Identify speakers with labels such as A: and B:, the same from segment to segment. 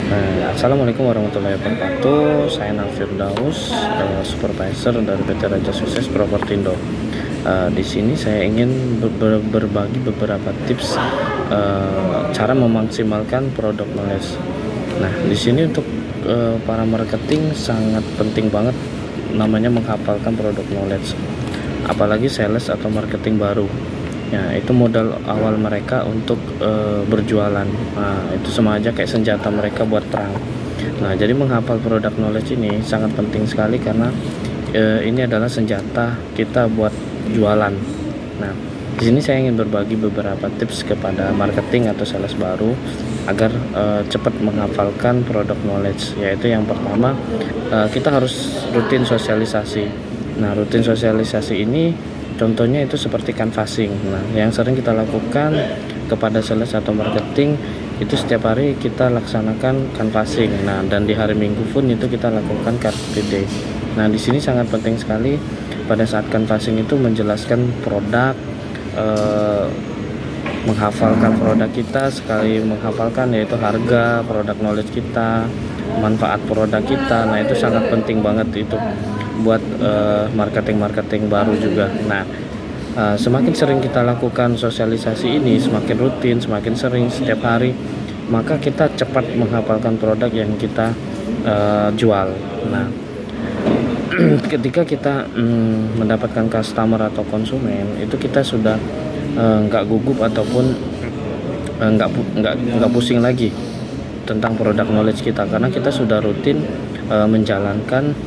A: Assalamualaikum warahmatullahi wabarakatuh. Saya Nalfirdaus, supervisor dari PT Raja Sukses Propertindo. Di sini saya ingin berbagi beberapa tips cara memaksimalkan produk knowledge. Nah, di sini untuk para marketing sangat penting banget namanya menghafalkan produk knowledge. Apalagi sales atau marketing baru. Ya, itu modal awal mereka untuk berjualan. Nah, itu sama aja kayak senjata mereka buat perang. Nah, jadi menghafal produk knowledge ini sangat penting sekali karena ini adalah senjata kita buat jualan. Nah, di sini saya ingin berbagi beberapa tips kepada marketing atau sales baru agar cepat menghafalkan produk knowledge. Yaitu yang pertama, kita harus rutin sosialisasi. Nah, rutin sosialisasi ini contohnya itu seperti canvassing. Nah, yang sering kita lakukan kepada sales atau marketing itu setiap hari kita laksanakan canvassing. Nah, dan di hari Minggu pun itu kita lakukan car free day. Nah, di sini sangat penting sekali pada saat canvassing itu menjelaskan produk, menghafalkan produk kita, sekali menghafalkan yaitu harga, produk knowledge kita, manfaat produk kita. Nah, itu sangat penting banget itu buat marketing baru juga. Nah, semakin sering kita lakukan sosialisasi ini, semakin rutin, semakin sering setiap hari, maka kita cepat menghafalkan produk yang kita jual. Nah, ketika kita mendapatkan customer atau konsumen, itu kita sudah nggak gugup ataupun nggak pusing lagi tentang produk knowledge kita, karena kita sudah rutin menjalankan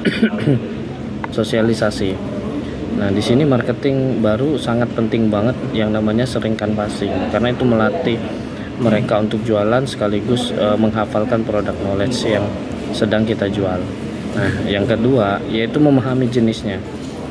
A: sosialisasi. Nah, di sini marketing baru sangat penting banget yang namanya sering canvassing, karena itu melatih mereka untuk jualan sekaligus menghafalkan produk knowledge yang sedang kita jual. Nah, yang kedua yaitu memahami jenisnya.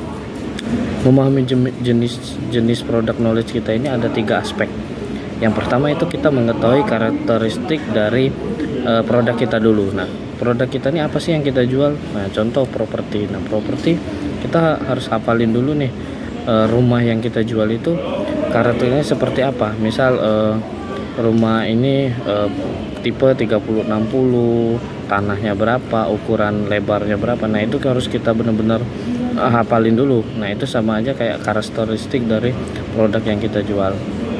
A: Memahami jenis produk knowledge kita ini ada 3 aspek. Yang pertama itu kita mengetahui karakteristik dari produk kita dulu. Nah, produk kita ini apa sih yang kita jual? Nah, contoh properti. Nah, properti kita harus hafalin dulu nih, rumah yang kita jual itu karakternya seperti apa. Misal rumah ini tipe 30-60, tanahnya berapa, ukuran lebarnya berapa. Nah, itu harus kita benar-benar hafalin dulu. Nah, itu sama aja kayak karakteristik dari produk yang kita jual.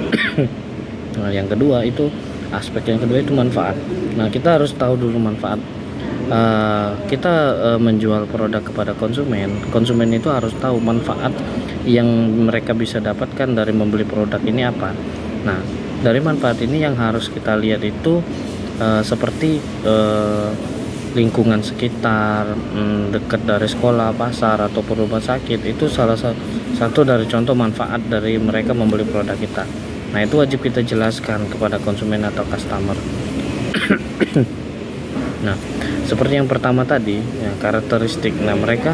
A: Nah, yang kedua itu aspek yang kedua itu manfaat. Nah, kita harus tahu dulu manfaat. Kita menjual produk kepada konsumen itu harus tahu manfaat yang mereka bisa dapatkan dari membeli produk ini apa. Nah, dari manfaat ini yang harus kita lihat itu seperti lingkungan sekitar, dekat dari sekolah, pasar, atau rumah sakit. Itu salah satu dari contoh manfaat dari mereka membeli produk kita. Nah, itu wajib kita jelaskan kepada konsumen atau customer. Nah, seperti yang pertama tadi, ya, karakteristik. Nah, mereka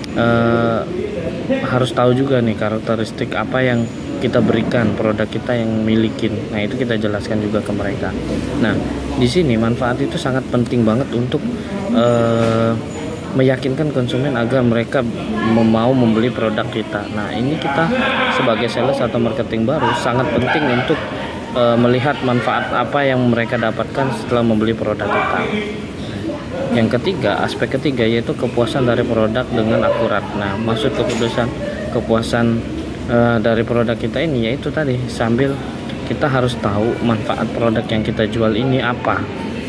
A: harus tahu juga nih karakteristik apa yang kita berikan produk kita yang milikin. Nah, itu kita jelaskan juga ke mereka. Nah, di sini manfaat itu sangat penting banget untuk meyakinkan konsumen agar mereka mau membeli produk kita. Nah, ini kita sebagai sales atau marketing baru sangat penting untuk melihat manfaat apa yang mereka dapatkan setelah membeli produk kita. Yang ketiga, aspek ketiga yaitu kepuasan dari produk dengan akurat. Nah, maksud kepuasan dari produk kita ini yaitu tadi, sambil kita harus tahu manfaat produk yang kita jual ini apa.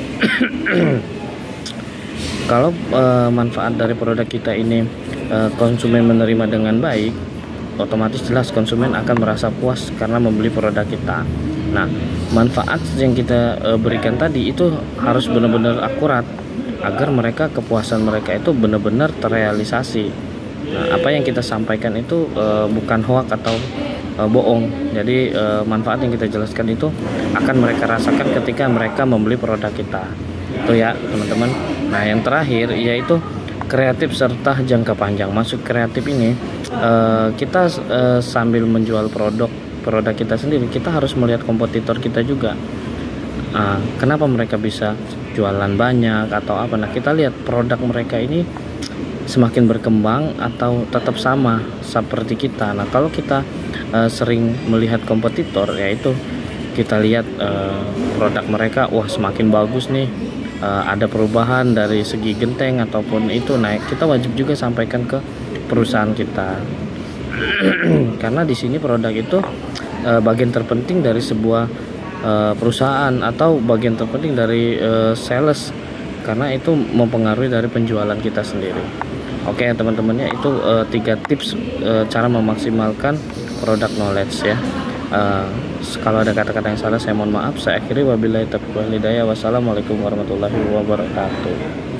A: Kalau manfaat dari produk kita ini konsumen menerima dengan baik, otomatis jelas konsumen akan merasa puas karena membeli produk kita. Nah, manfaat yang kita berikan tadi itu harus benar-benar akurat agar kepuasan mereka itu benar-benar terrealisasi. Nah, apa yang kita sampaikan itu bukan hoak atau bohong. Jadi manfaat yang kita jelaskan itu akan mereka rasakan ketika mereka membeli produk kita. Itu ya, teman-teman. Nah, yang terakhir yaitu kreatif serta jangka panjang. Maksud kreatif ini kita sambil menjual produk kita sendiri, kita harus melihat kompetitor kita juga. Kenapa mereka bisa jualan banyak atau apa. Nah, kita lihat produk mereka ini semakin berkembang atau tetap sama seperti kita. Nah, kalau kita sering melihat kompetitor, yaitu kita lihat produk mereka, wah semakin bagus nih, ada perubahan dari segi genteng ataupun itu naik, kita wajib juga sampaikan ke perusahaan kita. Karena di sini produk itu bagian terpenting dari sebuah perusahaan atau bagian terpenting dari sales, karena itu mempengaruhi dari penjualan kita sendiri. Oke teman-teman ya, itu 3 tips cara memaksimalkan product knowledge ya. Kalau ada kata-kata yang salah saya mohon maaf. Saya akhiri, wabillahi taufiq wal hidayah. Wassalamualaikum warahmatullahi wabarakatuh.